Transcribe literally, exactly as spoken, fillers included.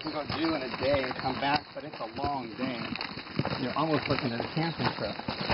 can go do in a day and come back, but it's a long day. You're almost looking at a camping trip.